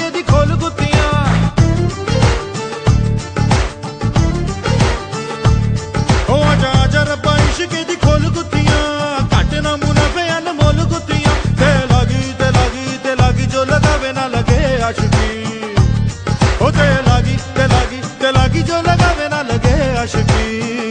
दी खोल गुत्तियां। ओ आजा आजा रब्बा इश्क दी खोल गुत्तियां, घट ना मुनाफे अनमोल गुत्तियां। ते लागी जो लगावे ना लगे आशिकी। ओ ते लागी जो लगावे ना लगे आशिकी।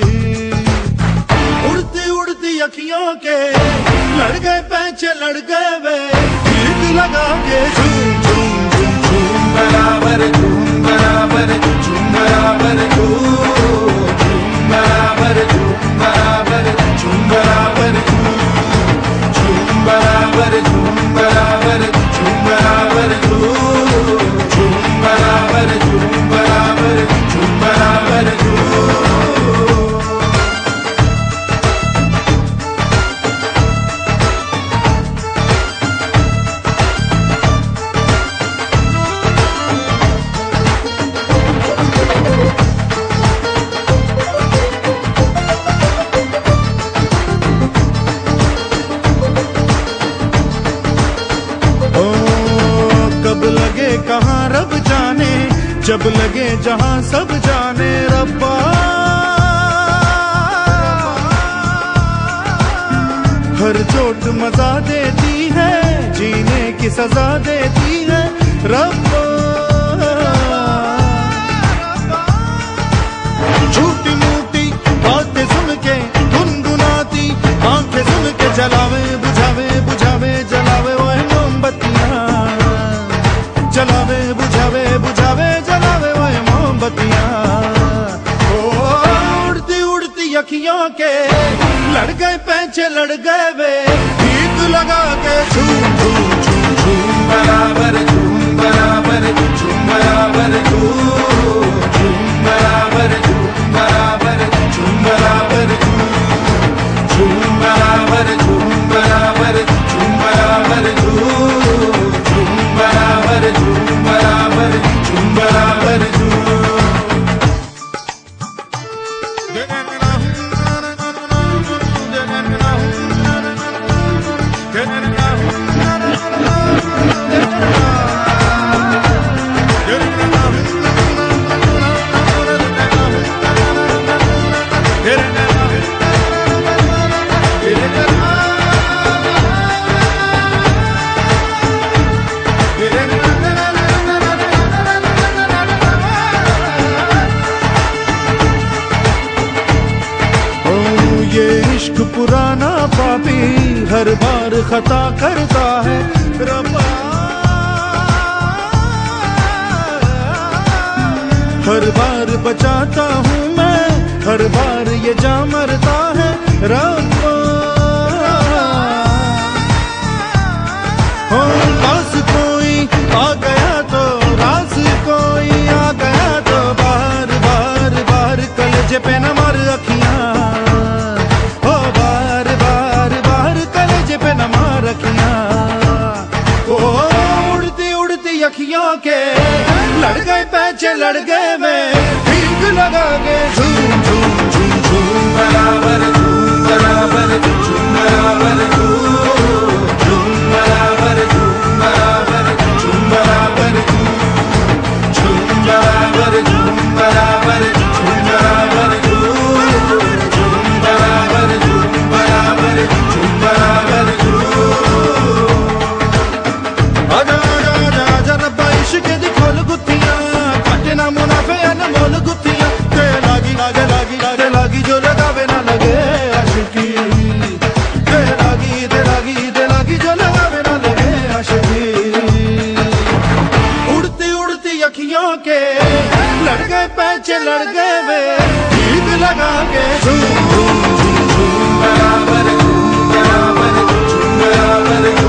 उड़ती उड़ती अखियों के लड़ गए पैंचे लड़ गए वे, गीत लगा के झूम झूम झूम झूम बराबर झूम बराबर झूम बराबर झूम बराबर झूम बराबर झूम बराबर झूम बराबर झूम बराबर झूम बराबर झूम बराबर झूम बराबर झूम बराबर झूम। कब लगे कहाँ रब जाने, जब लगे जहाँ सब जाने रब्बा। हर चोट मजा देती है, जीने की सजा देती है रब्बा। झूठी मूठी बातें सुन के गुनगुनाती आंखें सुन के जलावे बुझावे बुझावे जलावे वो मोमबत्तियां। जलावे बुझावे बुझावे जलावे वो मोमबत्तियां। उड़ती उड़ती अखियों के लड़ गए पैंचे लड़ गए वे, गीत लगा के झूम झूम झूम झूम बराबर झूम बराबर झूम बराबर झूम बराबर झूम बराबर झूम बराबर झूम बराबर झूम बराबर झूम बराबर झूम बराबर झूम बराबर झूम बराबर झूम। इश्क पुराना पापी हर बार खता करता है रब्बा। हर बार बचाता हूँ मैं, हर बार ये जा मरता है रब्बा। पास कोई आ गया तो रास कोई आ गया तो बार बार बार कलेजे पे न मार अखियां। उड़ती उड़ती अखियों के लड़ गए पैंचे लड़ गए मैं, भीग लगा के झूम झूम झूम झूम बराबर झूम बराबर झूम बराबर झूम बराबर झूम बराबर झूम बराबर झूम बराबर झूम बराबर झूम बराबर झूम बराबर झूम बराबर झूम बराबर इश्क दी खोल गुत्तियां, घट ना मुनाफे अनमोल गुत्तियां। ते लागी जो लगावे ना लगे आशिकी। ते लागी जो लगावे ना लगे आशिकी। उड़ती उड़ती अखियों के लड़ गए पैंचे लड़ गए वे, गीत लगा के झूम झूम झूम झूम बराबर झूम बराबर झूम बराबर।